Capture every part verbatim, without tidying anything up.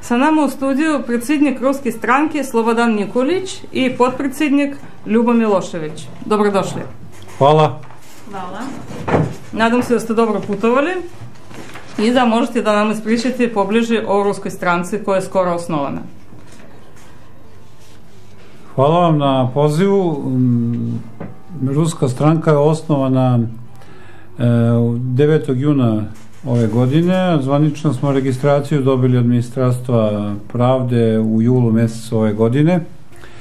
Sa nama u studiju predsjednik Ruske stranke Slobodan Nikolić i potpredsjednik Ljubo Milošević. Dobrodošli. Hvala. Hvala. Nadam se da ste dobro putovali i da možete da nam ispričate pobliže o Ruskoj stranci koja je skoro osnovana. Hvala vam na pozivu. Ruska stranka je osnovana devetog juna ove godine. Zvanično smo registraciju dobili od Ministarstva pravde u julu mjesecu ove godine. E,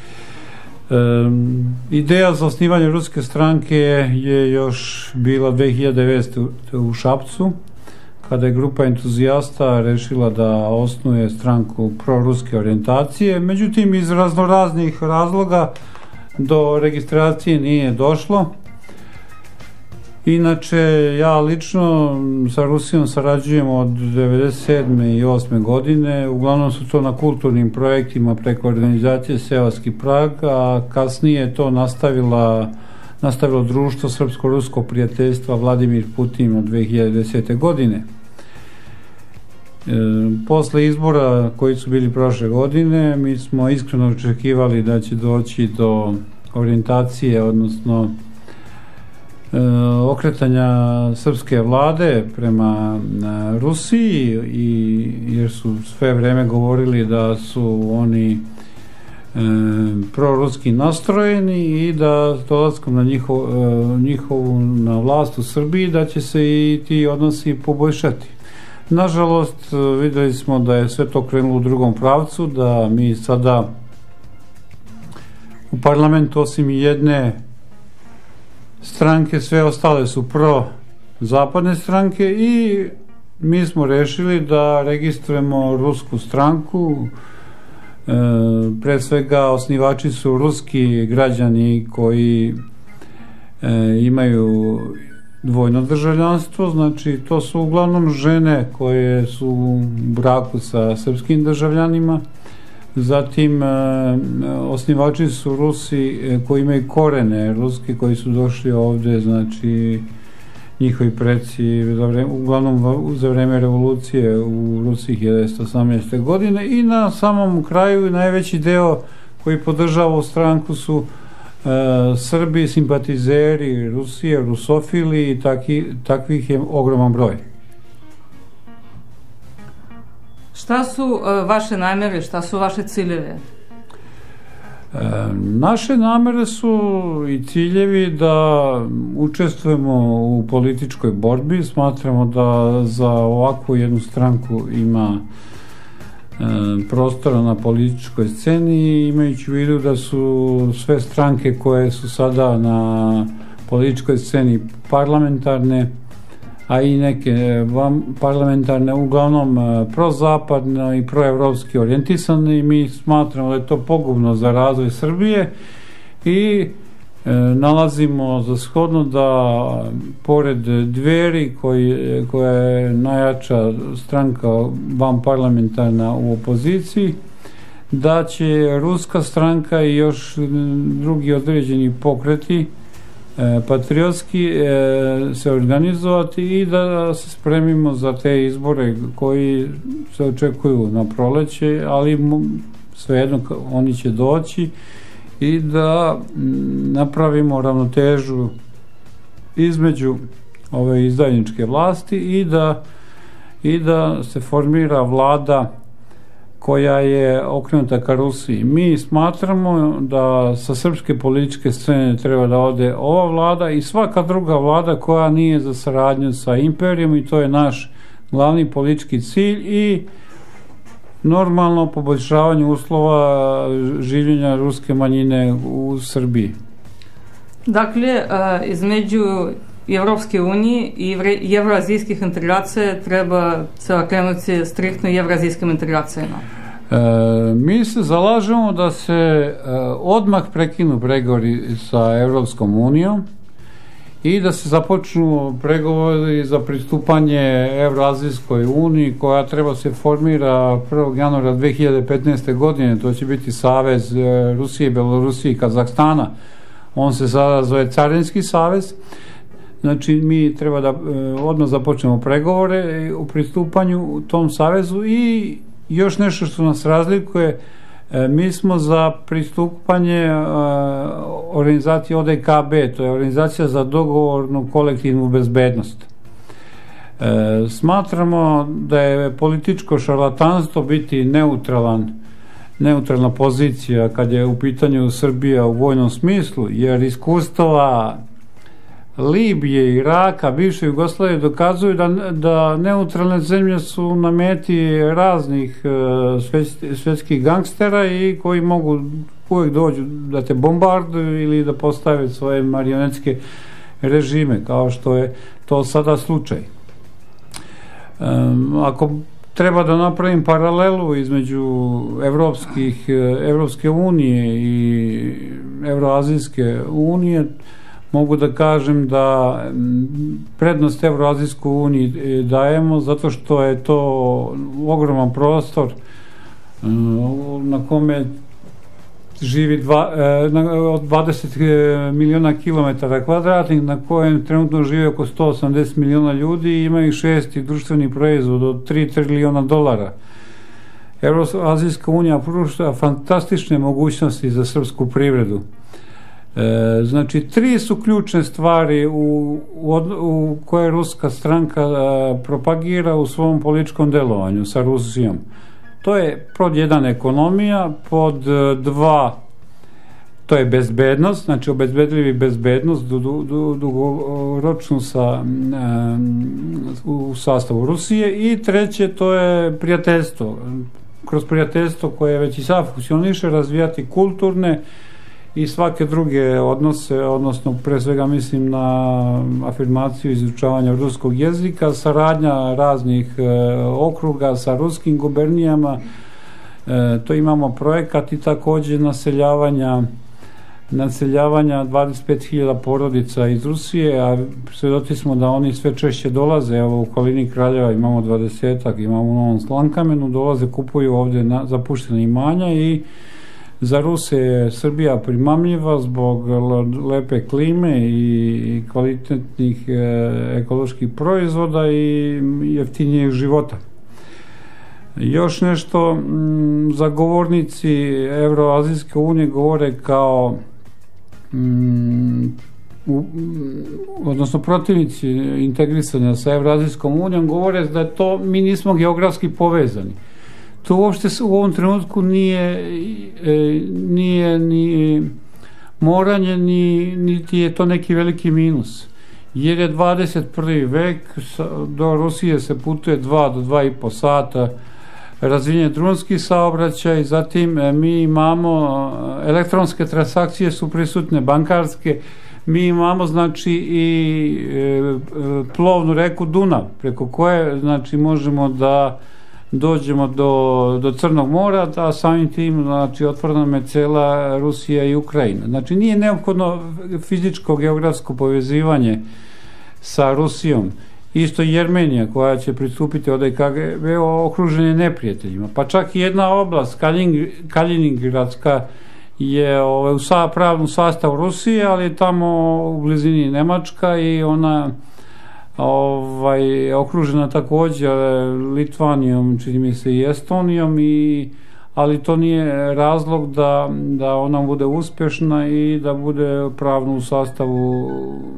ideja za osnivanje Ruske stranke je još bila dve hiljade devete. u Šapcu, kada je grupa entuzijasta rešila da osnuje stranku proruske orijentacije. Međutim, iz raznoraznih razloga do registracije nije došlo. Inače, ja lično sa Rusijom sarađujem od devedeset sedme i osme godine. Uglavnom su to na kulturnim projektima preko organizacije Seoski Prag, a kasnije je to nastavila, nastavilo društvo Srpsko-ruskog prijateljstva Vladimir Putin od dve hiljade desete. godine. E, posle izbora koji su bili prošle godine, mi smo iskreno očekivali da će doći do orijentacije, odnosno E, okretanja srpske vlade prema e, Rusiji, i, jer su sve vreme govorili da su oni e, proruski nastrojeni i da dolaskom na njihov, e, njihovu na vlast u Srbiji da će se i ti odnosi poboljšati. Nažalost, videli smo da je sve to krenulo u drugom pravcu, da mi sada u parlamentu osim jedne stranke, sve ostale su pro-zapadne stranke i mi smo rešili da registrujemo Rusku stranku. E, pre svega osnivači su ruski građani koji e, imaju dvojno državljanstvo, znači to su uglavnom žene koje su u braku sa srpskim državljanima. Zatim, osnivači su Rusi koji imaju korene ruski, koji su došli ovde, znači njihovi preci, uglavnom za vreme revolucije u Rusiji hiljadu devetsto osamnaeste. godine. I na samom kraju najveći deo koji podržava stranku su e, Srbi, simpatizeri Rusije, rusofili, i taki, takvih je ogroman broj. Šta su uh, vaše namere, šta su vaše ciljeve? E, naše namere su i ciljevi da učestvujemo u političkoj borbi. Smatramo da za ovakvu jednu stranku ima e, prostora na političkoj sceni, imajući u vidu da su sve stranke koje su sada na političkoj sceni parlamentarne, a i neke parlamentarne, uglavnom prozapadno i proevropski orijentisane, i mi smatramo da je to pogubno za razvoj Srbije i e, nalazimo za shodno da pored Dveri, koji, koja je najjača stranka vanparlamentarna u opoziciji, da će Ruska stranka i još drugi određeni pokreti patriotski se organizovati i da se spremimo za te izbore koji se očekuju na proleće, ali svejedno oni će doći, i da napravimo ravnotežu između ove izdajničke vlasti i da, i da se formira vlada koja je okrenuta ka Rusiji. Mi smatramo da sa srpske političke scene treba da ode ova vlada i svaka druga vlada koja nije za saradnju sa imperijom, i to je naš glavni politički cilj, i normalno poboljšavanje uslova življenja ruske manjine u Srbiji. Dakle, između Evropske unije i evroazijskih integracija treba se okrenuti striktno evroazijskim integracijama. E, mi se zalažemo da se e, odmah prekinu pregovori sa Evropskom unijom i da se započnu pregovori za pristupanje Evroazijskoj uniji, koja treba se formira prvog januara dve hiljade petnaeste. godine. To će biti savez Rusije, Belorusije i Kazahstana. On se sada zove Carinski savez. Znači, mi treba da e, odmah započnemo pregovore u pristupanju u tom savezu i još nešto što nas razlikuje, mi smo za pristupanje organizacije O D K B, to je organizacija za dogovornu kolektivnu bezbednost. Smatramo da je političko šarlatanstvo biti neutralan, neutralna pozicija kad je u pitanju Srbija u vojnom smislu, jer iskustava Libije, Iraka, bivše Jugoslavije dokazuju da, da neutralne zemlje su na meti raznih uh, svjetskih gangstera i koji mogu uvijek dođu da te bombarduju ili da postave svoje marionetske režime, kao što je to sada slučaj. Um, ako treba da napravim paralelu između evropskih, Evropske unije i Evroazijske unije, mogu da kažem da prednost Evroazijskoj uniji dajemo zato što je to ogroman prostor na kome živi dva, od dvadeset miliona kilometara kvadratnih, na kojem trenutno žive oko sto osamdeset miliona ljudi i imaju šesti društveni proizvod od tri triliona dolara. Evroazijska unija pruža fantastične mogućnosti za srpsku privredu. E, znači, tri su ključne stvari u, u, u koje ruska stranka a, propagira u svom političkom delovanju sa Rusijom. To je pod jedan ekonomija, pod dva to je bezbednost, znači obezbedljivi bezbednost dugoročnu sa, u sastavu Rusije, i treće to je prijateljstvo. Kroz prijateljstvo koje već i sad funkcioniše, razvijati kulturne i svake druge odnose, odnosno pre svega mislim na afirmaciju izučavanja ruskog jezika, saradnja raznih e, okruga sa ruskim gubernijama, e, to imamo projekat, i takođe naseljavanja naseljavanja dvadeset pet hiljada porodica iz Rusije, a svedoci smo da oni sve češće dolaze. Evo u okolini Kraljeva imamo dvadesetak, imamo u Novom Slankamenu, dolaze, kupuju ovde na, zapuštene imanja, i za Ruse je Srbija primamljiva zbog lepe klime i kvalitetnih e, ekoloških proizvoda i jeftinijeg života. Još nešto, m, zagovornici Evroazijske unije govore kao m, u, odnosno protivnici integrisanja sa Evroazijskom unijom govore da to mi nismo geografski povezani. To uopšte u ovom trenutku nije, nije ni moranje, ni, niti je to neki veliki minus. Jer je dvadeset prvi vek, do Rusije se putuje dva do dva i po sata, razvijen drumski saobraćaj, zatim mi imamo elektronske transakcije su prisutne, bankarske, mi imamo znači i e, plovnu reku Dunav, preko koje znači možemo da dođemo do, do Crnog mora, a samim tim znači otvorena nam je cela Rusija i Ukrajina. Znači nije neophodno fizičko geografsko povezivanje sa Rusijom. Isto Jermenija koja će pristupiti O D K B okruženje neprijateljima. Pa čak i jedna oblast, Kaling, Kaliningradska, je ovaj, u sa, pravnom sastavu Rusije, ali je tamo u blizini Nemačka i ona ovaj, okružena takođe Litvanijom, čini mi se, i Estonijom, i, ali to nije razlog da, da ona bude uspešna i da bude pravno u sastavu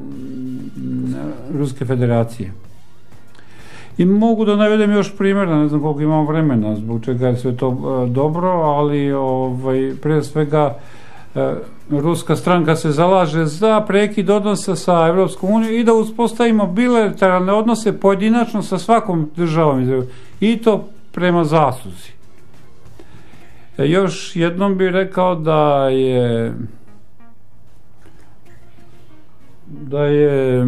Ruske federacije. I mogu da navedem još primjera, ne znam koliko imam vremena, zbog čega je sve to e, dobro, ali ovaj, pre svega e, ruska stranka se zalaže za prekid odnosa sa Evropskom unijom i da uspostavimo bilateralne odnose pojedinačno sa svakom državom, i to prema zasluzi. E, još jednom bih rekao da je da je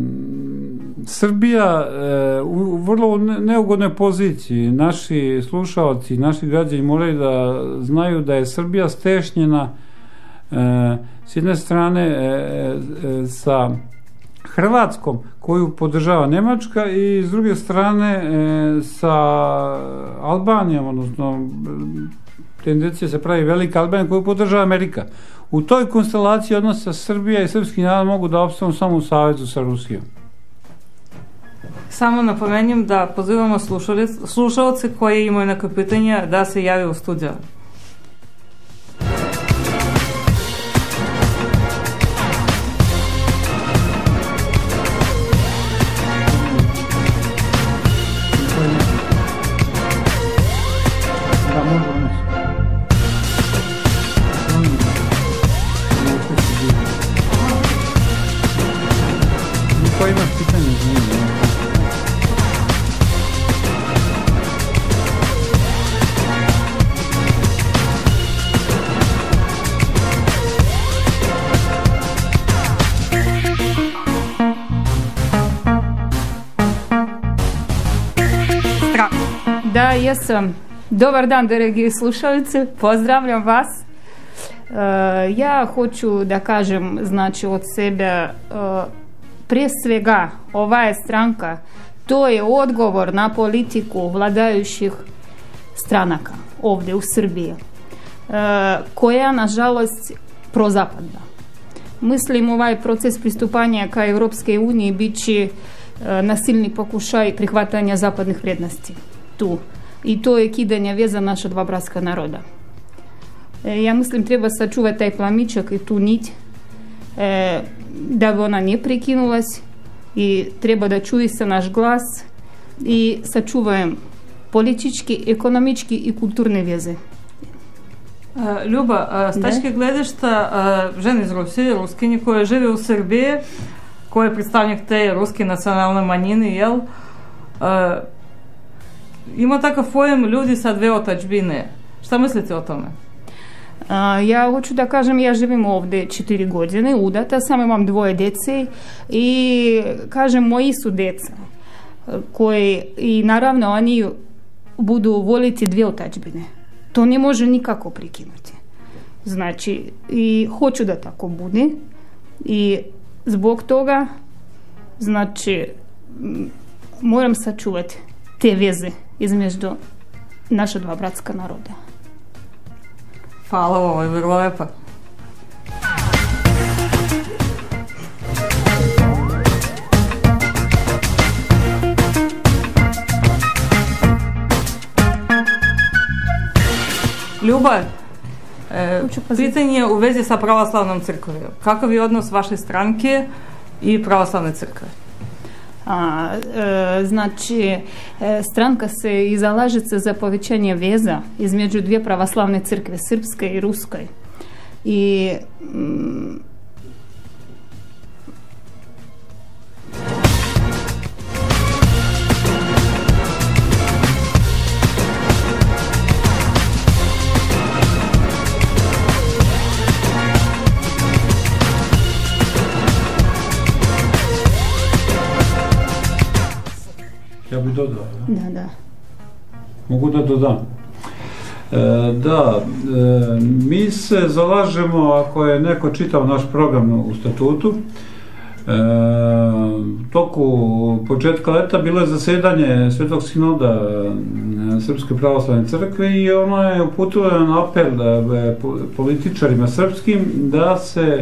Srbija e, u vrlo neugodnoj poziciji. Naši slušalci, naši građani moraju da znaju da je Srbija stešnjena e, s jedne strane e, e, sa Hrvatskom, koju podržava Nemačka, i s druge strane e, sa Albanijom, odnosno tendencija se pravi velika Albanija koju podržava Amerika. U toj konstelaciji odnosa Srbija i srpski narod mogu da opstanu samo u savezu sa Rusijom. Samo napomenjem da pozivamo slušalce koji imaju neke pitanja da se jave u studio. Da, jesam. Dobar dan, dragi slušalci, pozdravljam vas. Uh, ja hoću da kažem, znači, od sebe, uh, prije svega, ova je stranka, to je odgovor na politiku vladajućih stranaka ovdje u Srbiji, uh, koja, nažalost, prozapadna. Mislim, ovaj proces pristupanja ka Evropske uniji bit će uh, nasilni pokušaj prihvatanja zapadnih vrijednosti tu. I to je kidanje veza naša dva bratska naroda. E, ja mislim treba sačuvati taj plamičak i tu nit e, da bi ona ne prekinulась i treba da čuje se naš glas i sačuvajem politički, ekonomički i kulturne veze. Ljuba, s tačke gledišta žene iz Rusije, ruskinje koje žive u Srbiji, koje je predstavnik te ruske nacionalne manjine, jel? Ima takav pojem ljudi sa dve otačbine. Šta mislite o tome? A, ja hoću da kažem, ja živim ovdje četiri godine, udata sam, imam dvoje djece i kažem, moji su djeca koji, i naravno oni budu voliti dvije otačbine. To ne može nikako prekinuti. Znači, i hoću da tako bude i zbog toga, znači, moram sačuvati te veze između naša dva bratska naroda. Hvala, ovo je vrlo lepo. Ljubav, e, pitanje u vezi sa pravoslavnom crkvom. Kakav je odnos vaše stranke i pravoslavne crkve? A, e, znači, e, stranka se i zalaže se za povećanje veza između dvije pravoslavne crkve, srpske i ruske. I mm, ja bih dodao. Da, da. Mogu da dodam. E, da, e, mi se zalažemo, ako je neko čitao naš program u statutu, e, toku početka leta bilo je zasedanje Svetog sinoda Srpske pravoslavne crkve i ono je uputilo jedan apel da, političarima srpskim da se e,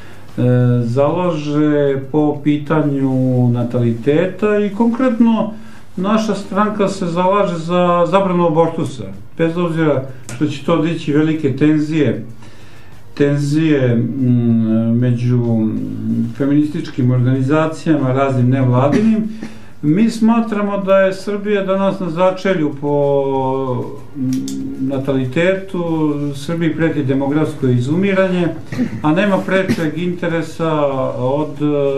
založe po pitanju nataliteta i konkretno naša stranka se zalaže za zabranu abortusa, bez obzira što će to dići velike tenzije, tenzije m, među feminističkim organizacijama, raznim nevladinim. Mi smatramo da je Srbija danas na začelju po natalitetu, Srbiji preti demografsko izumiranje, a nema prečeg interesa od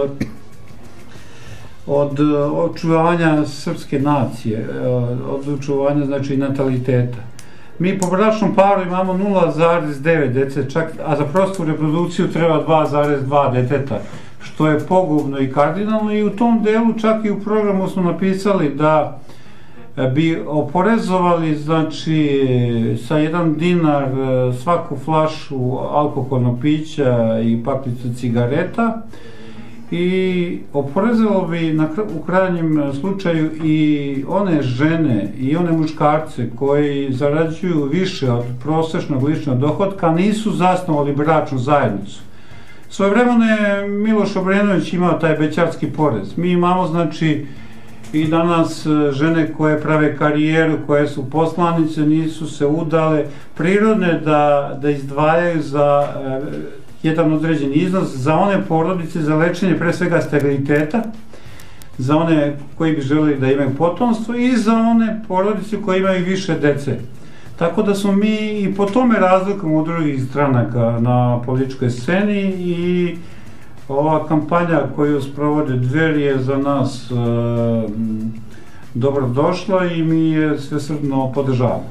od očuvanja srpske nacije, od očuvanja, znači, nataliteta. Mi po bračnom paru imamo nula zarez devet dece, čak, a za prostu reprodukciju treba dva zarez dva deteta, što je pogubno i kardinalno i u tom delu čak i u programu smo napisali da bi oporezovali, znači, sa jedan dinar svaku flašu alkoholnog pića i paklicu cigareta, i oporezalo bi na, u krajnjem slučaju i one žene i one muškarce koji zarađuju više od prosječnog ličnog dohotka, nisu zasnovali bračnu zajednicu. Svojevremeno je Miloš Obrenović imao taj bećarski porez. Mi imamo, znači, i danas žene koje prave karijeru, koje su poslanice, nisu se udale, prirodne da, da izdvajaju za jedan određen iznos za one porodice, za lečenje pre svega steriliteta, za one koji bi želeli da imaju potomstvo i za one porodice koje imaju više dece. Tako da smo mi i po tome razlikujemo od drugih stranaka na političkoj sceni i ova kampanja koju sprovode Dveri je za nas e, dobro došla i mi je svesrdno podržavamo.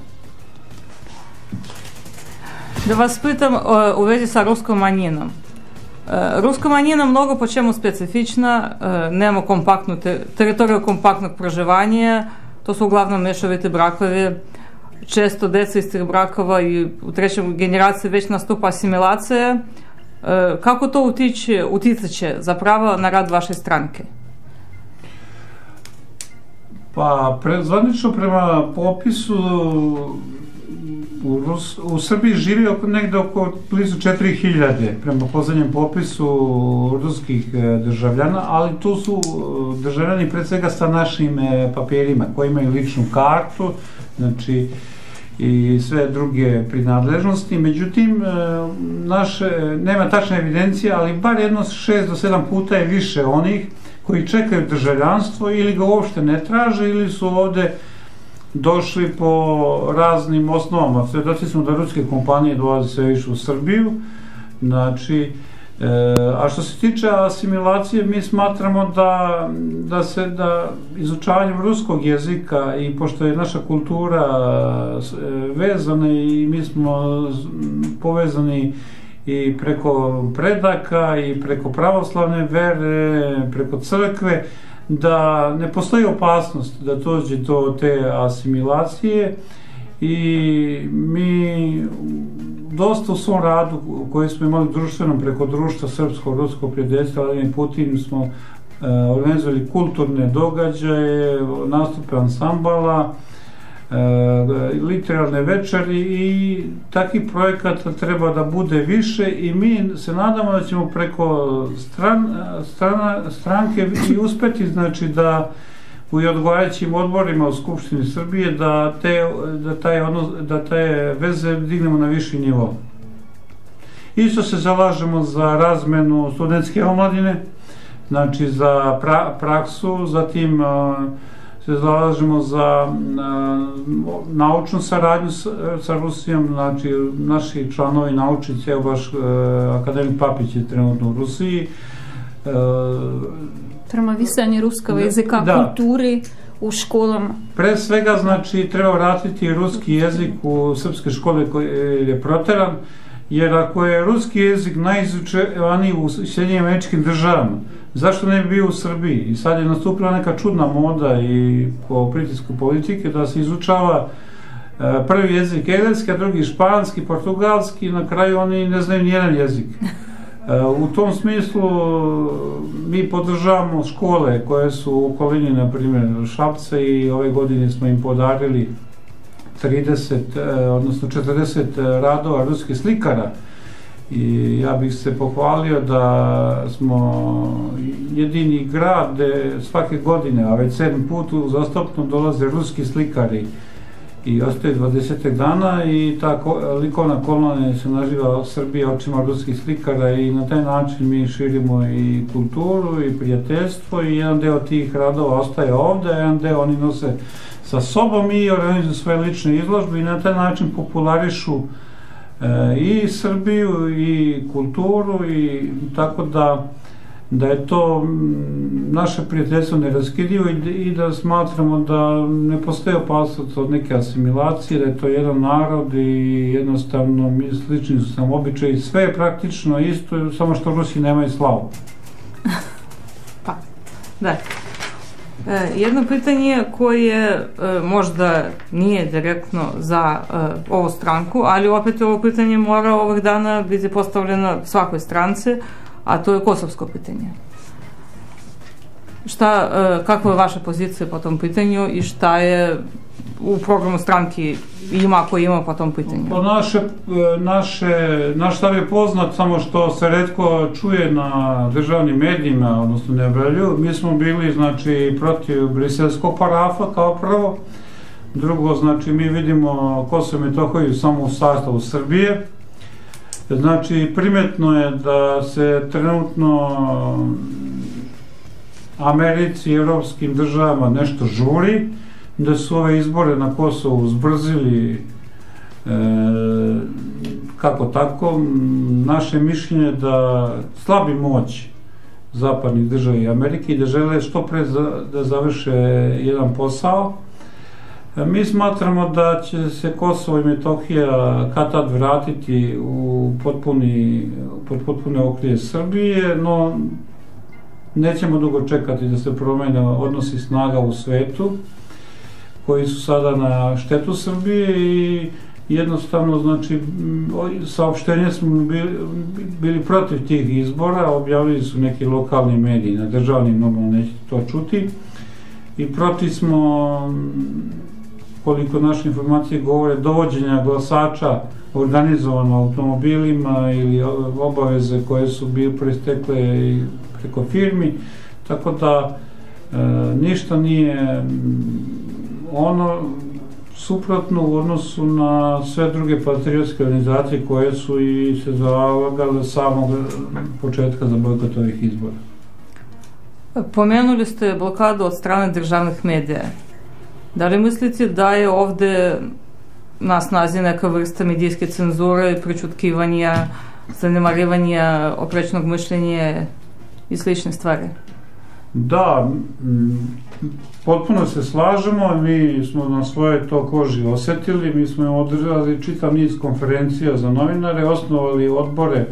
Da vas pitam u vezi sa ruskom manjinom. Ruska manjina mnogo po čemu specifična, nema kompaktnu te, teritoriju kompaktnog proživanja, to su uglavnom mešovite brakovi, često deca iz tih brakova i u trećoj generaciji već nastupa asimilacija. Kako to utiče, uticaće zapravo na rad vaše stranke? Pa, pre, zvanično prema popisu u, Rus, u Srbiji živi oko, negde oko blizu četiri hiljade prema poslednjem popisu ruskih državljana, ali tu su državljani pred svega sa našim papirima koji imaju ličnu kartu, znači i sve druge prinadležnosti. Međutim, naše, nema tačne evidencije, ali bar jedno šest do sedam puta je više onih koji čekaju državljanstvo ili ga uopšte ne traže ili su ovde došli po raznim osnovama. Svedoci smo da ruske kompanije dolaze sve više u Srbiju. Znači, e, a što se tiče asimilacije, mi smatramo da, da se da izučavanjem ruskog jezika i pošto je naša kultura vezana i mi smo povezani i preko predaka i preko pravoslavne vere, preko crkve, da ne postoji opasnost da dođe do te asimilacije i mi dosta u svom radu koji smo imali društvenom preko društva Srpsko-Rusko prijateljstvo Vladimir Putin smo e, organizovali kulturne događaje, nastupe ansambala, e, literarne večeri i takvih projekata treba da bude više i mi se nadamo da ćemo preko stran, strana, stranke i uspeti, znači da u odgovarajućim odborima u Skupštini Srbije da te, da taj odnos, da te veze dignemo na viši nivo. Isto se zalažemo za razmenu studentske omladine, znači za pra, praksu, zatim se zalažemo za naučnu saradnju sa Rusijom, znači naši članovi naučnici, evo baš akademik Papić je trenutno u Rusiji. Promovisanje ruskog jezika, da, kulturi u školama. Pre svega, znači, treba vratiti ruski jezik u srpske škole koji je proteran, jer ako je ruski jezik najizučevaniji u Sjedinjenim Američkim Državama, zašto ne bi bio u Srbiji? I sad je nastupila neka čudna moda i po pritisku politike da se izučava prvi jezik engleski, a drugi španski, portugalski i na kraju oni ne znaju nijedan jezik. U tom smislu mi podržavamo škole koje su u okolini, na primjer Šapca, i ove godine smo im podarili trideset, odnosno četrdeset radova ruskih slikara i ja bih se pohvalio da smo jedini grad gde svake godine, a već sedam put uzastopno dolaze ruski slikari i ostaje dvadeset dana i ta likovna kolona se naziva Srbija očima ruskih slikara i na taj način mi širimo i kulturu i prijateljstvo i jedan deo tih radova ostaje ovde, a jedan deo oni nose sa sobom i organizuju svoje lične izložbe i na taj način popularišu e, i Srbiju i kulturu i tako da da je to naše prijateljstvo neraskidivo i, i da smatramo da ne postoji opasnost od neke asimilacije, da je to jedan narod i jednostavno mi slični su sam običaji, sve je praktično isto, samo što Rusi nemaju slavu. Pa, da. E, jedno pitanje koje e, možda nije direktno za e, ovu stranku, ali opet ovo pitanje mora ovih dana biti postavljeno svakoj stranci, a to je kosovsko pitanje. Šta, kakva je vaša pozicija po tom pitanju i šta je u programu stranki ima, ako ima po tom pitanju? Pa naše, naše, naš stav je poznat, samo što se retko čuje na državnim medijima, odnosno ne objavljuju. Mi smo bili, znači, protiv briselskog parafa kao prvo. Drugo, znači, mi vidimo Kosovo i Metohiju samo u sastavu Srbije. Znači, primetno je da se trenutno Americi i evropskim državama nešto žuri, da su ove izbore na Kosovu zbrzili e, kako tako. Naše mišljenje da slabi moć zapadnih država i Amerike i da žele što pre za, da završe jedan posao. E, mi smatramo da će se Kosovo i Metohija kad tad vratiti u potpuni, pod potpune okrilje Srbije, no nećemo dugo čekati da se promene odnosi snaga u svetu, koji su sada na štetu Srbije i jednostavno, znači, saopštenje smo bili, bili protiv tih izbora, objavili su neki lokalni mediji, na državnim normalno nećete to čuti, i protiv smo, koliko naše informacije govore, dovođenja glasača organizovano automobilima ili obaveze koje su bile proistekle preko firmi, tako da e, ništa nije ono suprotno u odnosu na sve druge patriotske organizacije koje su i se zalagale samog početka za bojkot ovih izbora. Pomenuli ste blokadu od strane državnih medija. Da li mislite da je ovde na snazi neka vrsta medijske cenzure, prečutkivanja, zanemarivanja oprečnog mišljenja i slične stvari? Da, potpuno se slažemo, mi smo na svojoj to koži osetili, mi smo održali čitav niz konferencija za novinare, osnovali odbore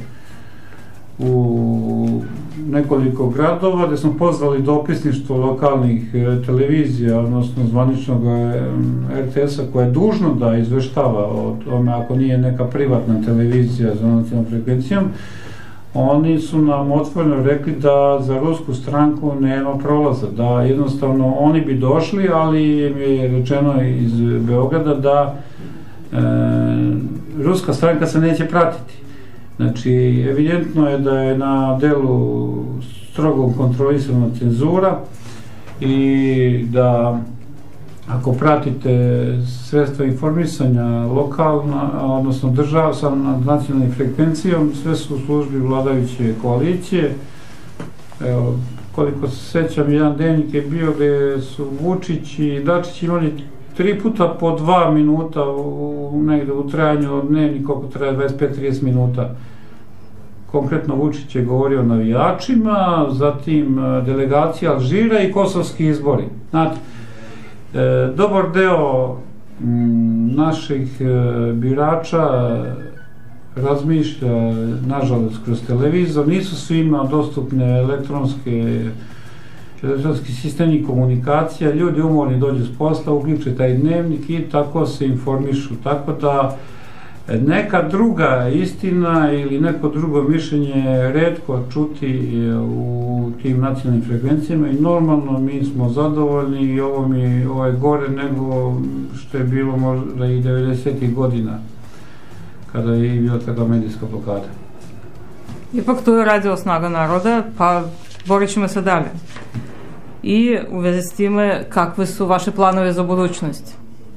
u nekoliko gradova, gde smo pozvali dopisništvo lokalnih televizija, odnosno zvaničnog er te es-a, koja je dužno da izveštava o tome ako nije neka privatna televizija za nacionalnom frekvencijom. Oni su nam otvoreno rekli da za rusku stranku nema prolaza, da jednostavno oni bi došli, ali im je rečeno iz Beograda da e, ruska stranka se neće pratiti. Znači, evidentno je da je na delu strogo kontrolisana cenzura i da ako pratite sredstva informisanja lokalna, odnosno država sa nacionalnim frekvencijom, sve su u službi vladajuće koalicije. Evo, koliko se sećam, jedan dnevnik je bio gde su Vučić i Dačić imali tri puta po dva minuta u, negde u trajanju od dnevnika, koliko traje dvadeset pet do trideset minuta. Konkretno Vučić je govorio o navijačima, zatim delegacija Alžira i kosovski izbori. Znate, e, dobar deo m, naših e, birača razmišlja, nažalost, kroz televizor, nisu svima dostupne elektronske elektronski sistemi komunikacija, ljudi umorni dođu s posla, uključe taj dnevnik i tako se informišu, tako da neka druga istina ili neko drugo mišljenje je retko čuti u tim nacionalnim frekvencijama i normalno mi smo zadovoljni i ovo mi ovo je gore nego što je bilo možda i devedesetih godina kada je bila takva medijska blokada. Ipak to je radio Snaga naroda, pa borit ćemo se dalje. I u vezi s time, kakve su vaše planove za budućnost?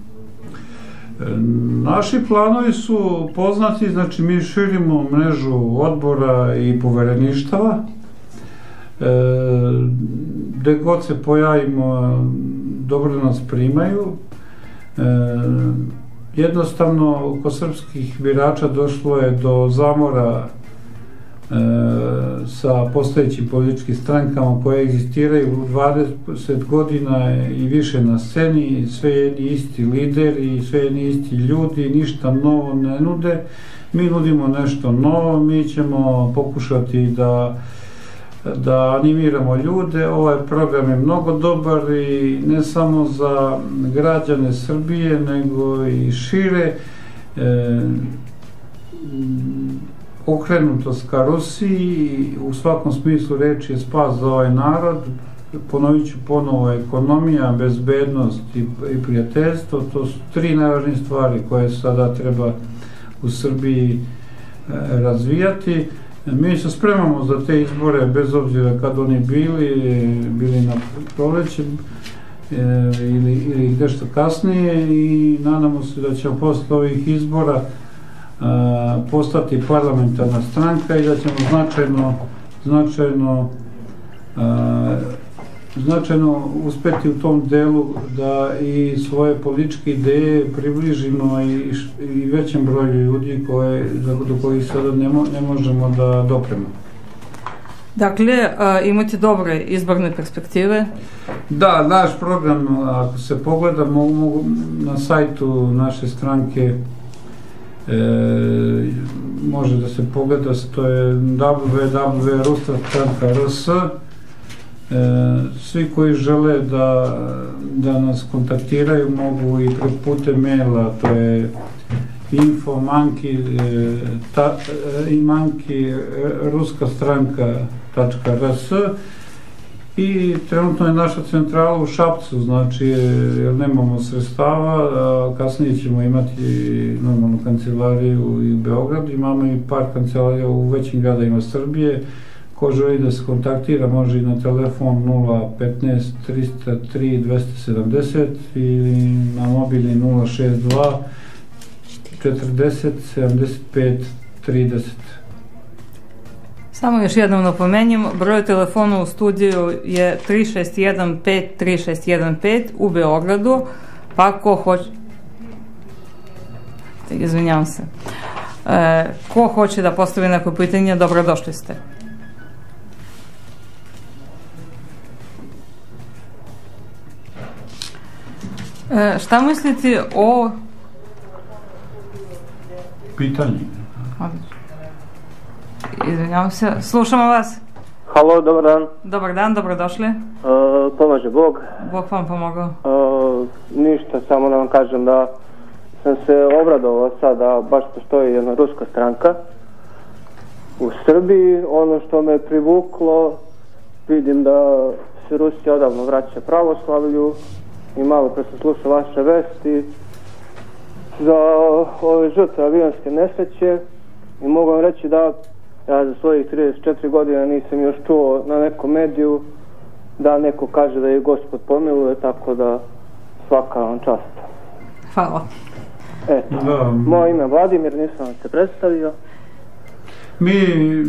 Naši planovi su poznati, znači mi širimo mrežu odbora i povereništava. E, gde god se pojavimo, dobro nas primaju. E, jednostavno, kod srpskih birača došlo je do zamora e, sa postojećim političkim strankama koje egzistiraju dvadeset godina i više na sceni, sve jedni isti lideri, sve jedni isti ljudi, ništa novo ne nude. Mi nudimo nešto novo, mi ćemo pokušati da da animiramo ljude. Ovaj program je mnogo dobar i ne samo za građane Srbije, nego i šire. E, okrenutost ka Rusiji, u svakom smislu reči je spas za ovaj narod. ponovit ću ponovo, ekonomija, bezbednost i, i prijateljstvo, to su tri najvažnije stvari koje sada treba u Srbiji e, razvijati. Mi se spremamo za te izbore, bez obzira kad oni bili, bili na proleće e, ili, ili nešto kasnije, i nadamo se da ćemo posle ovih izbora a, postati parlamentarna stranka i da ćemo značajno značajno a, značajno uspeti u tom delu da i svoje političke ideje približimo i, i većem broju ljudi koje, do kojih sada ne, mo, ne možemo da dopremo. Dakle, imate dobre izborne perspektive? Da, naš program, ako se pogleda, mogu, mogu na sajtu naše stranke e, može da se pogleda, to je w w w tačka ruska stranka tačka r s. E, svi koji žele da, da nas kontaktiraju mogu i preko putem maila, to je info manki ta, i manki ruska stranka tačka r s, i trenutno je naša centrala u Šapcu, znači jer nemamo sredstava, a kasnije ćemo imati normalnu kancelariju i u Beogradu, imamo i par kancelarija u većim gradovima Srbije. Ko želi da se kontaktira može i na telefon nula petnaest trista tri dvesta sedamdeset ili na mobilni nula šezdeset dva četrdeset sedamdeset pet trideset. Samo još jednom napomenjem, broj telefona u studiju je tri šest jedan pet tri šest jedan pet u Beogradu, pa ko hoće... Izvinjavam se. E, ko hoće da postavi neko pitanje, dobrodošli ste. E, šta mislite o... Pitanje. Izvinjavam se, slušamo vas. Halo, dobar dan. Dobar dan, dobrodošli. Uh, pomaže Bog. Bog vam pomogao. Uh, ništa, samo da vam kažem da sam se obradovao sada, baš postoji jedna ruska stranka u Srbiji. Ono što me privuklo, vidim da se Rusija odavno vraća pravoslavlju i malo pre sam slušao vaše vesti za ove žrtve avionske nesreće i mogu vam reći da ja za svojih trideset četiri godina nisam još čuo na nekom mediju da neko kaže da je Gospod pomiluje, tako da svaka vam čast. Hvala. Eto, da. Moje ime je Vladimir, nisam vam se predstavio. Mi,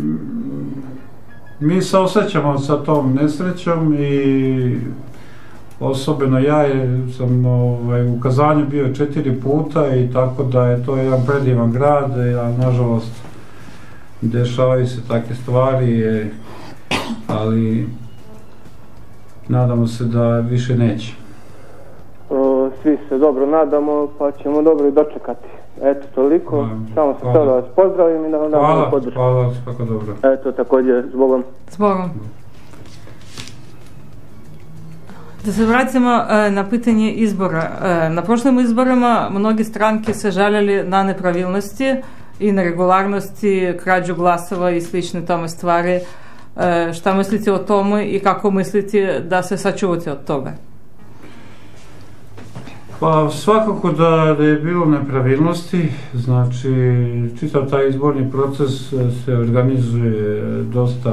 mi se osjećamo sa tom nesrećom i osobeno ja je, sam ovaj, u Kazanju bio četiri puta i tako da je to jedan predivan grad, a nažalost dešavaju se takve stvari, ali nadamo se da više neće. O, svi se dobro nadamo, pa ćemo dobro i dočekati. Eto, toliko. A, samo sam htio da vas pozdravim i da vam dam podršku. Hvala, hvala, svako dobro. Eto, također, zbogom. Zbogom. Da se vratimo e, na pitanje izbora. E, na prošlim izborima mnogi stranke se žaljeli na nepravilnosti i neregularnosti, krađu glasova i slične tome stvari. E, šta mislite o tome i kako mislite da se sačuvate od toga? Pa svakako da, da je bilo nepravilnosti, znači čitav taj izborni proces se organizuje dosta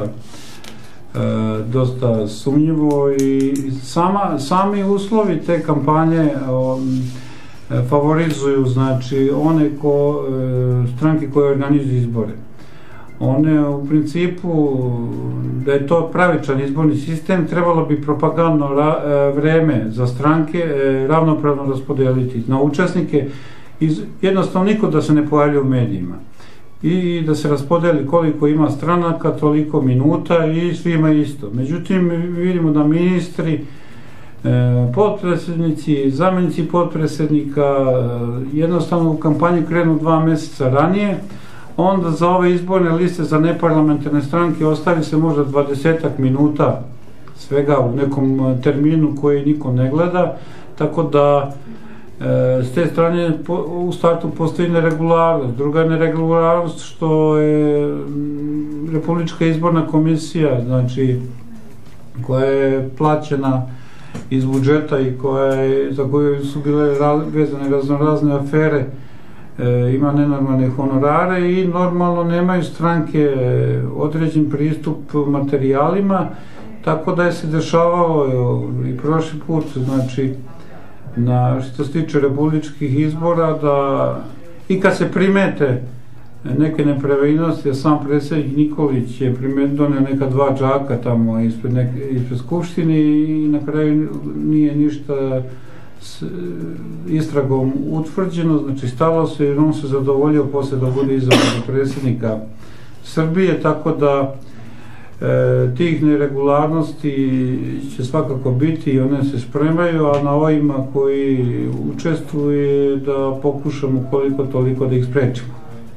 dosta sumnjivo i sama, sami uslovi te kampanje o, favorizuju znači one ko, stranke koje organizuju izbore. One u principu, da je to pravičan izborni sistem, trebalo bi propagandno ra, vreme za stranke ravnopravno raspodeliti na učesnike, iz, jednostavno niko da se ne pojavlja u medijima i da se raspodeli koliko ima stranaka, toliko minuta i svima isto. Međutim, vidimo da ministri, potpredsjednici, zamjenici potpredsjednika jednostavno u kampanju krenu dva mjeseca ranije, onda za ove izborne liste za neparlamentarne stranke ostavi se možda dvadesetak minuta svega u nekom terminu koji niko ne gleda, tako da s te strane u startu postoji neregularnost. Druga je neregularnost što je Republička izborna komisija, znači koja je plaćena iz budžeta i koja je, za koju su bile vezane raznorazne afere, e, ima nenormalne honorare i normalno nemaju stranke određen pristup materijalima, tako da je se dešavalo i prošli put, znači, na, što se tiče republičkih izbora, da i kad se primete neke nepravilnosti, a sam predsjednik Nikolić je donio neka dva džaka tamo ispred, neke, ispred Skupštine i na kraju nije ništa s istragom utvrđeno, znači stalo se i on se zadovoljio posle da bude izabran predsjednika Srbije, tako da e, tih neregularnosti će svakako biti i one se spremaju, a na ovima koji učestvuje da pokušamo koliko toliko da ih sprečimo.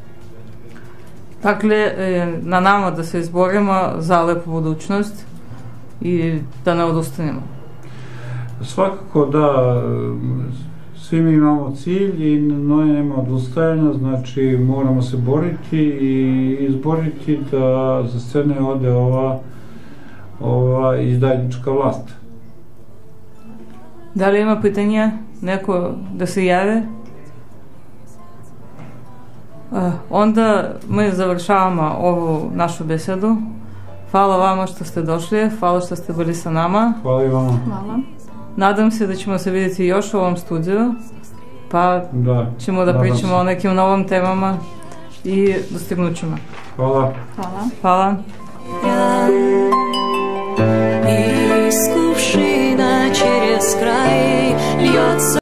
Dakle, na nama da se izborimo za lepu budućnost i da ne odustanemo. Svakako da, svi mi imamo cilj i nema odustajanja, znači moramo se boriti i izboriti da za scene ode ova, ova izdajnička vlast. Da li ima pitanja neko da se jave? Onda mi završavamo ovu našu besedu. Hvala vama što ste došli, hvala što ste bili sa nama. Hvala i vama. Hvala. Nadam se da ćemo se vidjeti još u ovom studiju, pa da, ćemo da pričamo se o nekim novim temama i dostignućima. Hvala. Hvala. Hvala. Из кувшина через край льется